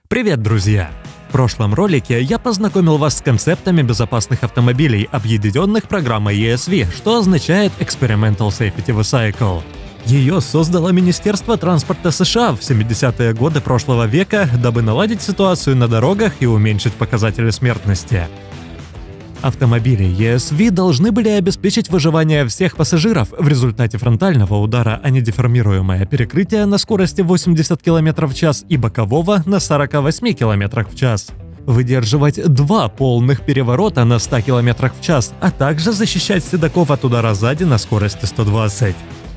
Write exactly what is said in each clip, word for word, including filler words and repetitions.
Привет, друзья! В прошлом ролике я познакомил вас с концептами безопасных автомобилей, объединенных программой и эс ви, что означает Experimental Safety Vehicle. Ее создало Министерство транспорта США в семидесятые годы прошлого века, дабы наладить ситуацию на дорогах и уменьшить показатели смертности. Автомобили и эс ви должны были обеспечить выживание всех пассажиров в результате фронтального удара, а не деформируемое перекрытие на скорости восемьдесят километров в час и бокового на сорока восьми километрах в час. Выдерживать два полных переворота на ста километрах в час, а также защищать седаков от удара сзади на скорости сто двадцать.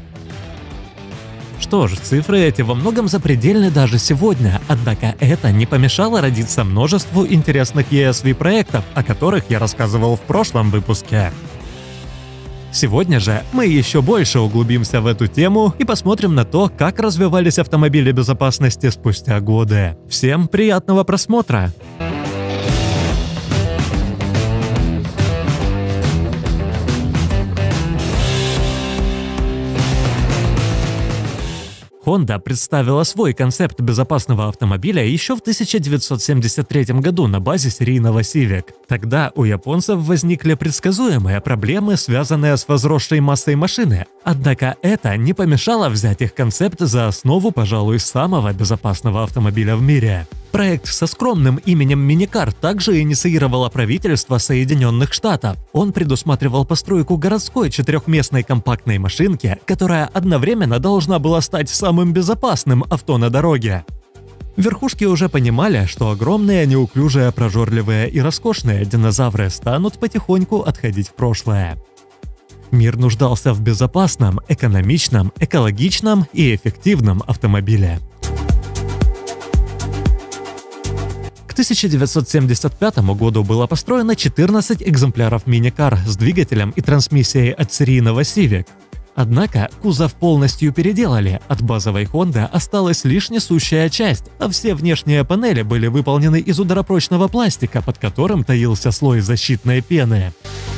Что ж, цифры эти во многом запредельны даже сегодня, однако это не помешало родиться множеству интересных и эс ви-проектов, о которых я рассказывал в прошлом выпуске. Сегодня же мы еще больше углубимся в эту тему и посмотрим на то, как развивались автомобили безопасности спустя годы. Всем приятного просмотра! Honda представила свой концепт безопасного автомобиля еще в тысяча девятьсот семьдесят третьем году на базе серийного Civic. Тогда у японцев возникли предсказуемые проблемы, связанные с возросшей массой машины. Однако это не помешало взять их концепт за основу, пожалуй, самого безопасного автомобиля в мире. Проект со скромным именем Minicar также инициировало правительство Соединенных Штатов. Он предусматривал постройку городской четырехместной компактной машинки, которая одновременно должна была стать самым безопасным авто на дороге. Верхушки уже понимали, что огромные, неуклюжие, прожорливые и роскошные динозавры станут потихоньку отходить в прошлое. Мир нуждался в безопасном, экономичном, экологичном и эффективном автомобиле. К тысяча девятьсот семьдесят пятому году было построено четырнадцать экземпляров Minicar с двигателем и трансмиссией от серийного Civic. Однако кузов полностью переделали, от базовой Honda осталась лишь несущая часть, а все внешние панели были выполнены из ударопрочного пластика, под которым таился слой защитной пены.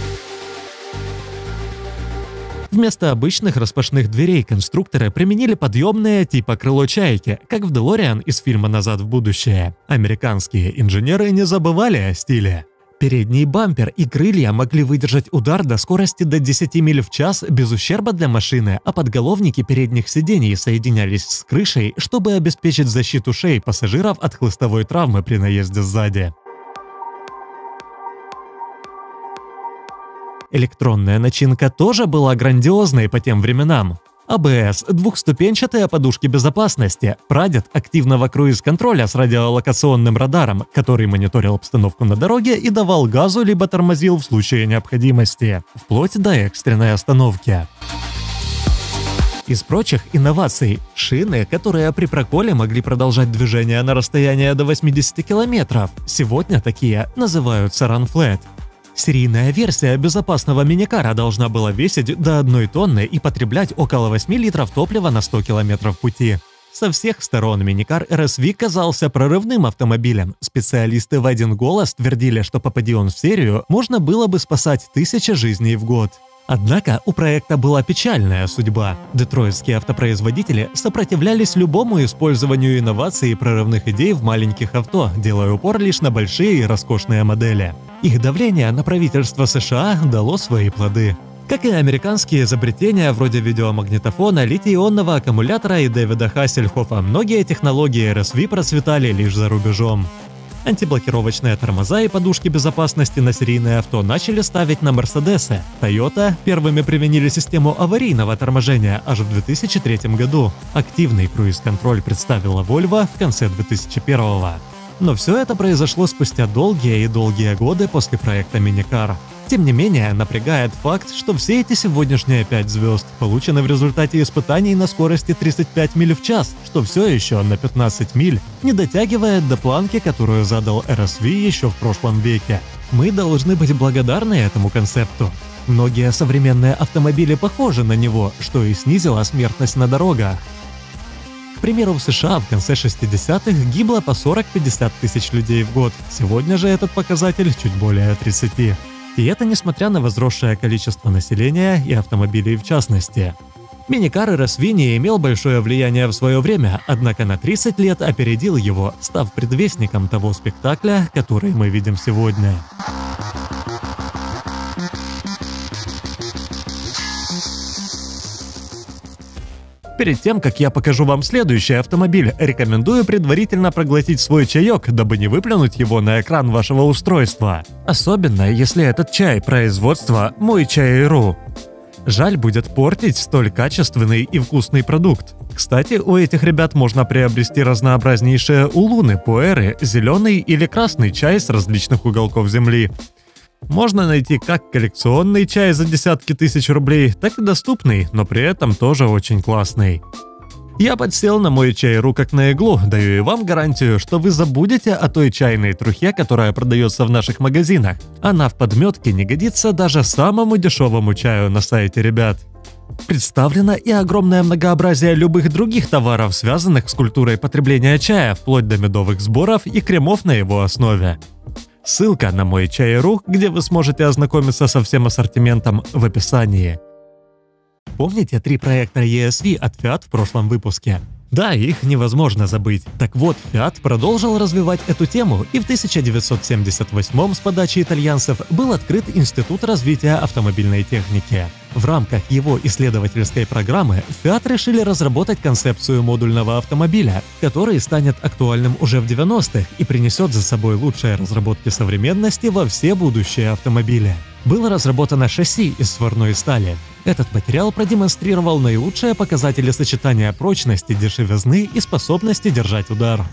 Вместо обычных распашных дверей конструкторы применили подъемные типа крыло чайки, как в DeLorean из фильма «Назад в будущее». Американские инженеры не забывали о стиле. Передний бампер и крылья могли выдержать удар до скорости до десяти миль в час без ущерба для машины, а подголовники передних сидений соединялись с крышей, чтобы обеспечить защиту шеи пассажиров от хлыстовой травмы при наезде сзади. Электронная начинка тоже была грандиозной по тем временам. а бэ эс, двухступенчатые подушки безопасности, прадед активного круиз-контроля с радиолокационным радаром, который мониторил обстановку на дороге и давал газу либо тормозил в случае необходимости, вплоть до экстренной остановки. Из прочих инноваций – шины, которые при проколе могли продолжать движение на расстояние до восьмидесяти километров. Сегодня такие называются Run-Flat. Серийная версия безопасного миникара должна была весить до одной тонны и потреблять около восьми литров топлива на сто километров пути. Со всех сторон Minicar эр эс ви казался прорывным автомобилем. Специалисты в один голос твердили, что попади он в серию, можно было бы спасать тысячи жизней в год. Однако у проекта была печальная судьба. Детройтские автопроизводители сопротивлялись любому использованию инноваций и прорывных идей в маленьких авто, делая упор лишь на большие и роскошные модели. Их давление на правительство США дало свои плоды. Как и американские изобретения вроде видеомагнитофона, литий-ионного аккумулятора и Дэвида Хассельхофа, многие технологии эр эс ви процветали лишь за рубежом. Антиблокировочные тормоза и подушки безопасности на серийное авто начали ставить на Мерседесы. Toyota первыми применили систему аварийного торможения аж в две тысячи третьем году. Активный круиз-контроль представила Volvo в конце две тысячи первого. Но все это произошло спустя долгие и долгие годы после проекта Minicar. Тем не менее, напрягает факт, что все эти сегодняшние пять звезд получены в результате испытаний на скорости тридцать пять миль в час, что все еще на пятнадцать миль не дотягивает до планки, которую задал эр эс ви еще в прошлом веке. Мы должны быть благодарны этому концепту. Многие современные автомобили похожи на него, что и снизило смертность на дорогах. К примеру, в США в конце шестидесятых гибло по сорок-пятьдесят тысяч людей в год. Сегодня же этот показатель чуть более тридцати. И это несмотря на возросшее количество населения и автомобилей в частности. Миникар эр эс ви не имел большое влияние в свое время, однако на тридцать лет опередил его, став предвестником того спектакля, который мы видим сегодня. Перед тем, как я покажу вам следующий автомобиль, рекомендую предварительно проглотить свой чаек, дабы не выплюнуть его на экран вашего устройства. Особенно, если этот чай производства «Мой чай точка ру». Жаль будет портить столь качественный и вкусный продукт. Кстати, у этих ребят можно приобрести разнообразнейшие улуны, пуэры, зеленый или красный чай с различных уголков земли. Можно найти как коллекционный чай за десятки тысяч рублей, так и доступный, но при этом тоже очень классный. Я подсел на мой чай точка ру как на иглу, даю и вам гарантию, что вы забудете о той чайной трухе, которая продается в наших магазинах. Она в подметке не годится даже самому дешевому чаю на сайте ребят. Представлено и огромное многообразие любых других товаров, связанных с культурой потребления чая, вплоть до медовых сборов и кремов на его основе. Ссылка на мой чай точка ру, где вы сможете ознакомиться со всем ассортиментом, в описании. Помните три проекта и эс ви от Fiat в прошлом выпуске? Да, их невозможно забыть. Так вот, Fiat продолжил развивать эту тему, и в тысяча девятьсот семьдесят восьмом с подачи итальянцев был открыт Институт развития автомобильной техники. В рамках его исследовательской программы Fiat решили разработать концепцию модульного автомобиля, который станет актуальным уже в девяностых и принесет за собой лучшие разработки современности во все будущие автомобили. Было разработано шасси из сварной стали. Этот материал продемонстрировал наилучшие показатели сочетания прочности, дешевизны и способности держать удар.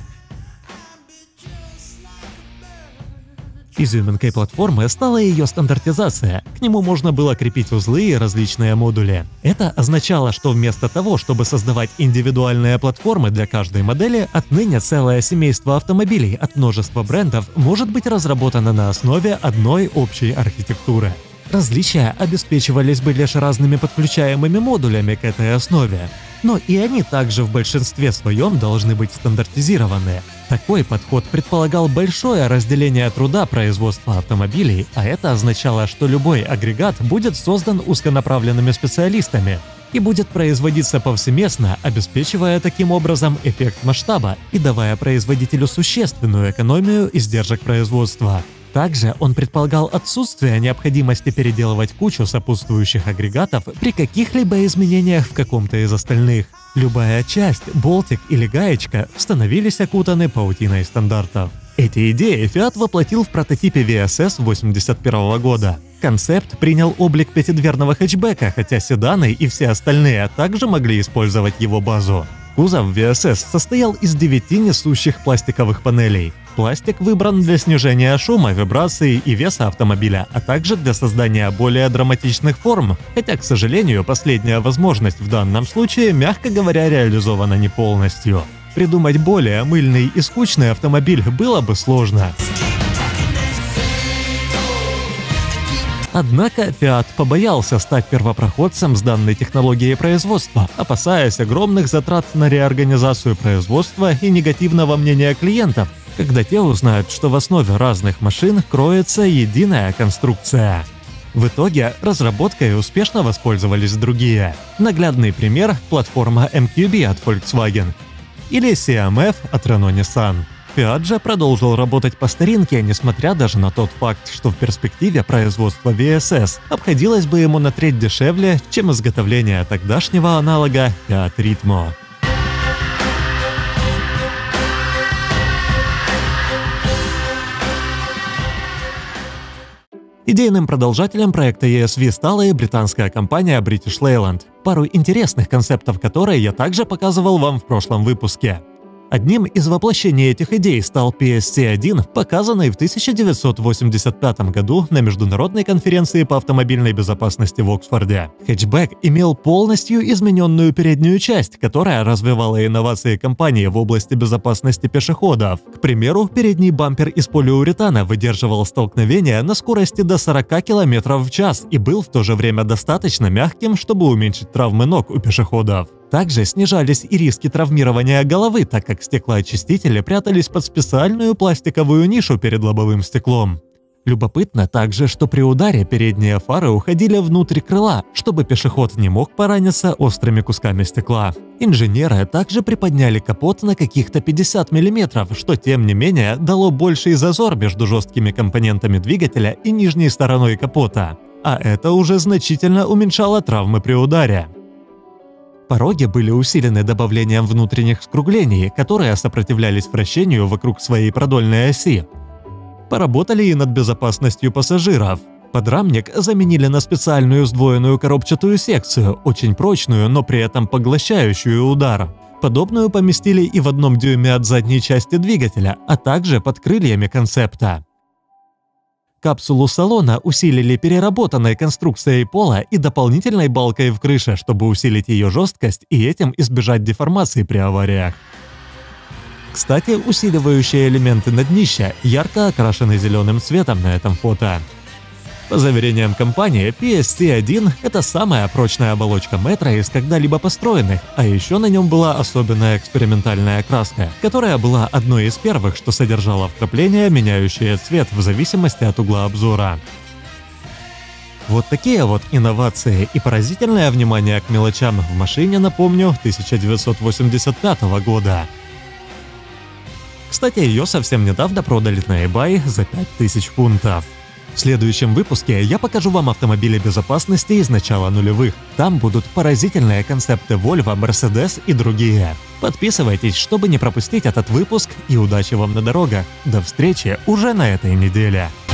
Изюминкой платформы стала ее стандартизация. К нему можно было крепить узлы и различные модули. Это означало, что вместо того, чтобы создавать индивидуальные платформы для каждой модели, отныне целое семейство автомобилей от множества брендов может быть разработано на основе одной общей архитектуры. Различия обеспечивались бы лишь разными подключаемыми модулями к этой основе, но и они также в большинстве своем должны быть стандартизированы. Такой подход предполагал большое разделение труда производства автомобилей, а это означало, что любой агрегат будет создан узконаправленными специалистами и будет производиться повсеместно, обеспечивая таким образом эффект масштаба и давая производителю существенную экономию издержек производства. Также он предполагал отсутствие необходимости переделывать кучу сопутствующих агрегатов при каких-либо изменениях в каком-то из остальных. Любая часть, болтик или гаечка становились окутаны паутиной стандартов. Эти идеи Fiat воплотил в прототипе ви эс эс восемьдесят первого года. Концепт принял облик пятидверного хэтчбека, хотя седаны и все остальные также могли использовать его базу. Кузов ви эс эс состоял из девяти несущих пластиковых панелей. Пластик выбран для снижения шума, вибрации и веса автомобиля, а также для создания более драматичных форм, хотя, к сожалению, последняя возможность в данном случае, мягко говоря, реализована не полностью. Придумать более мыльный и скучный автомобиль было бы сложно. Однако Fiat побоялся стать первопроходцем с данной технологией производства, опасаясь огромных затрат на реорганизацию производства и негативного мнения клиентов, когда те узнают, что в основе разных машин кроется единая конструкция. В итоге разработкой успешно воспользовались другие. Наглядный пример – платформа эм кью би от Volkswagen или си эм эф от Renault-Nissan. Fiat же продолжил работать по старинке, несмотря даже на тот факт, что в перспективе производство ви эс эс обходилось бы ему на треть дешевле, чем изготовление тогдашнего аналога Fiat Ritmo. Идейным продолжателем проекта и эс ви стала и британская компания British Leyland, пару интересных концептов которой я также показывал вам в прошлом выпуске. Одним из воплощений этих идей стал пи эс си один, показанный в тысяча девятьсот восемьдесят пятом году на Международной конференции по автомобильной безопасности в Оксфорде. Хэтчбэк имел полностью измененную переднюю часть, которая развивала инновации компании в области безопасности пешеходов. К примеру, передний бампер из полиуретана выдерживал столкновения на скорости до сорока километров в час и был в то же время достаточно мягким, чтобы уменьшить травмы ног у пешеходов. Также снижались и риски травмирования головы, так как стеклоочистители прятались под специальную пластиковую нишу перед лобовым стеклом. Любопытно также, что при ударе передние фары уходили внутрь крыла, чтобы пешеход не мог пораниться острыми кусками стекла. Инженеры также приподняли капот на каких-то пятьдесят миллиметров, что тем не менее дало больший зазор между жесткими компонентами двигателя и нижней стороной капота. А это уже значительно уменьшало травмы при ударе. Пороги были усилены добавлением внутренних скруглений, которые сопротивлялись вращению вокруг своей продольной оси. Поработали и над безопасностью пассажиров. Подрамник заменили на специальную сдвоенную коробчатую секцию, очень прочную, но при этом поглощающую удар. Подобную поместили и в одном дюйме от задней части двигателя, а также под крыльями концепта. Капсулу салона усилили переработанной конструкцией пола и дополнительной балкой в крыше, чтобы усилить ее жесткость и этим избежать деформации при авариях. Кстати, усиливающие элементы на днище ярко окрашены зеленым цветом на этом фото. По заверениям компании, пи эс си один – это самая прочная оболочка метро из когда-либо построенных, а еще на нем была особенная экспериментальная краска, которая была одной из первых, что содержала вкрапления, меняющие цвет в зависимости от угла обзора. Вот такие вот инновации и поразительное внимание к мелочам в машине, напомню, тысяча девятьсот восемьдесят пятого года. Кстати, ее совсем недавно продали на eBay за пять тысяч фунтов. В следующем выпуске я покажу вам автомобили безопасности из начала нулевых. Там будут поразительные концепты Volvo, Mercedes и другие. Подписывайтесь, чтобы не пропустить этот выпуск, и удачи вам на дорогах. До встречи уже на этой неделе.